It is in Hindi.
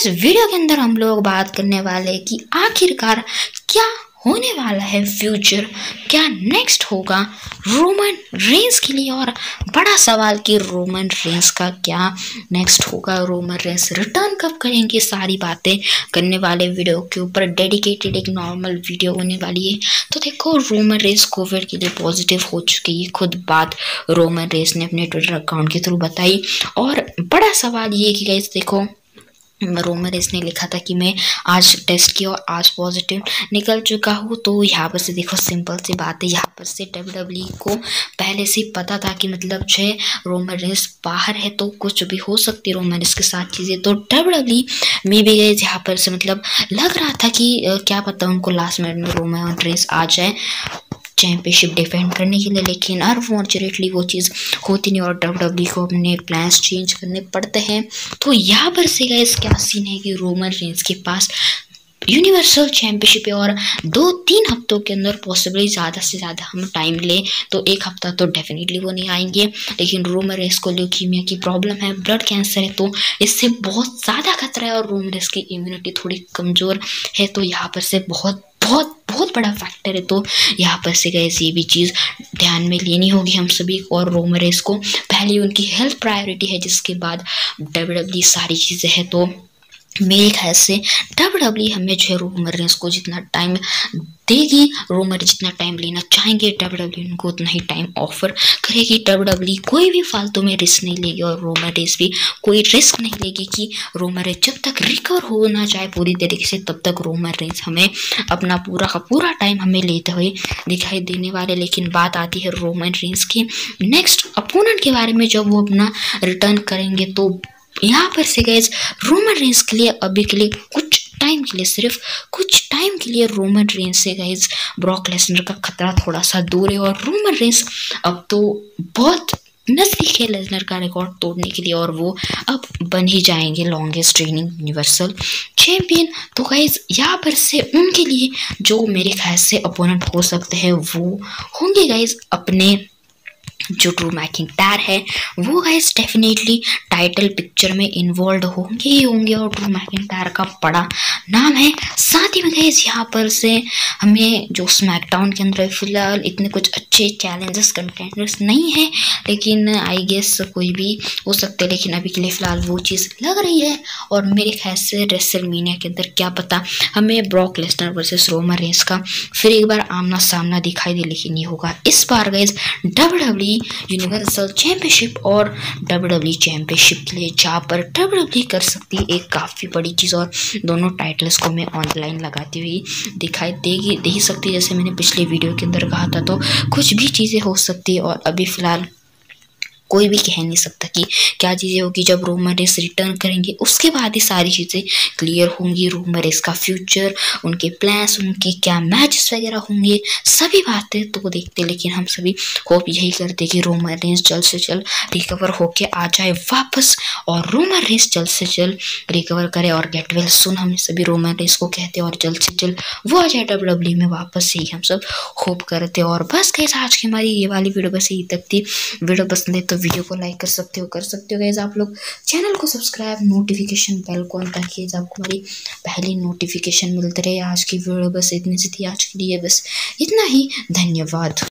इस वीडियो के अंदर हम लोग बात करने वाले हैं कि आखिरकार क्या होने वाला है फ्यूचर, क्या नेक्स्ट होगा रोमन रेंस के लिए। और बड़ा सवाल कि रोमन रेंस का क्या नेक्स्ट होगा, रोमन रेंस रिटर्न कब करेंगे, सारी बातें करने वाले वीडियो के ऊपर डेडिकेटेड एक नॉर्मल वीडियो होने वाली है। तो देखो, रोमन रेंस कोविड के लिए पॉजिटिव हो चुकी है, खुद बात रोमन रेंस ने अपने ट्विटर अकाउंट के थ्रू बताई। और बड़ा सवाल ये कि गाइस देखो, रोमन रेंस ने लिखा था कि मैं आज टेस्ट किया और आज पॉजिटिव निकल चुका हूँ। तो यहाँ पर से देखो, सिंपल सी बात है, यहाँ पर से WWE को पहले से पता था कि मतलब जो है रोमन रेंस बाहर है तो कुछ भी हो सकती है रोमन रेंस के साथ चीज़ें। तो WWE में भी गए यहाँ पर से मतलब लग रहा था कि क्या पता उनको लास्ट मिनट में रोमन रेंस आ जाए चैंपियनशिप डिफेंड करने के लिए, लेकिन अनफॉर्चुनेटली वो चीज़ होती नहीं और WWE को अपने प्लान्स चेंज करने पड़ते हैं। तो यहाँ पर से गाइस क्या सीन है कि रोमन रेंस के पास यूनिवर्सल चैंपियनशिप है और 2-3 हफ्तों के अंदर पॉसिबली ज़्यादा से ज़्यादा हम टाइम लें तो 1 हफ्ता तो डेफिनेटली वो नहीं आएंगे। लेकिन रोमन रेंस को ल्यूकीमिया की प्रॉब्लम है, ब्लड कैंसर है, तो इससे बहुत ज़्यादा खतरा है और रोमन रेंस की इम्यूनिटी थोड़ी कमज़ोर है। तो यहाँ पर से बहुत बड़ा फैक्टर है। तो यहाँ पर से गए ये भी चीज़ ध्यान में लेनी होगी हम सभी को। और रोमन रेंस को पहले उनकी हेल्थ प्रायोरिटी है, जिसके बाद WWE सारी चीज़ें हैं। तो मेरे ख्याल से WWE हमें जो है रोमन रेंस को जितना टाइम देगी, रोमन जितना टाइम लेना चाहेंगे WWE उनको उतना ही टाइम ऑफर करेगी। WWE कोई भी फालतू में रिस्क नहीं लेगी और रोमन रेंस भी कोई रिस्क नहीं लेगी कि रोमन रेंस जब तक रिकवर होना चाहे पूरी तरीके से तब तक रोमन रेंस हमें अपना पूरा का पूरा टाइम हमें लेते हुए दिखाई देने वाले। लेकिन बात आती है रोमन रेंस की नेक्स्ट अपोनेंट के बारे में, जब वो अपना रिटर्न करेंगे तो यहाँ पर से गाइस रोमन रेंस के लिए अभी के लिए कुछ टाइम के लिए, सिर्फ कुछ टाइम के लिए रोमन रेंस से गाइस ब्रॉक लेसनर का खतरा थोड़ा सा दूर है। और रोमन रेंस अब तो बहुत नजदीक है लेसनर का रिकॉर्ड तोड़ने के लिए और वो अब बन ही जाएंगे लॉन्गेस्ट रेनिंग यूनिवर्सल चैंपियन। तो गाइस यहाँ पर से उनके लिए जो मेरे ख्याल से अपोनेंट हो सकते हैं वो होंगे गाइस अपने जो ड्रू मैकिंटायर है वो गाइस डेफिनेटली टाइटल पिक्चर में इन्वॉल्व होंगे ही होंगे और ड्रू मैकिंटायर का बड़ा नाम है। साथ ही में गाइस यहाँ पर से हमें जो स्मैकडाउन के अंदर फिलहाल इतने कुछ अच्छे चैलेंजेस कंटेंडर्स नहीं है, लेकिन आई गेस कोई भी हो सकते हैं। लेकिन अभी के लिए फ़िलहाल वो चीज़ लग रही है और मेरे ख्याल से रेसलमेनिया के अंदर क्या पता हमें Brock Lesnar versus Roman Reigns का फिर एक बार आमना सामना दिखाई दे। लेकिन ये होगा इस बार गाइस WWE यूनिवर्सल चैंपियनशिप और WWE चैंपियनशिप के लिए, जहाँ पर WWE कर सकती है एक काफ़ी बड़ी चीज़ और दोनों टाइटल्स को मैं ऑनलाइन लगाती हुई दिखाई दे ही सकती है। जैसे मैंने पिछले वीडियो के अंदर कहा था, तो कुछ भी चीज़ें हो सकती है और अभी फ़िलहाल कोई भी कह नहीं सकता कि क्या चीज़ें होगी। जब रोमन रेंस रिटर्न करेंगे उसके बाद ही सारी चीज़ें क्लियर होंगी। रोमन रेंस का फ्यूचर, उनके प्लान्स, उनके क्या मैचेस वगैरह होंगे, सभी बातें तो देखते। लेकिन हम सभी होप यही करते कि रोमन रेंस जल्द से जल्द रिकवर होके आ जाए वापस और रोमन रेंस जल्द से जल्द रिकवर करे और गेट वेल सुन हम सभी रोमन रेंस को कहते हैं और जल्द से जल्द वो आ जाए WWE में वापस, यही हम सब होप करते। और बस गाइस आज की हमारी ये वाली वीडियो बस यही तक थी। वीडियो पसंद है तो वीडियो को लाइक कर सकते हो गाइस। आप लोग चैनल को सब्सक्राइब, नोटिफिकेशन बेल को ऑन रखिए जब आपको हमारी पहली नोटिफिकेशन मिलती रहे। आज की वीडियो बस इतनी सी थी, आज के लिए बस इतना ही। धन्यवाद।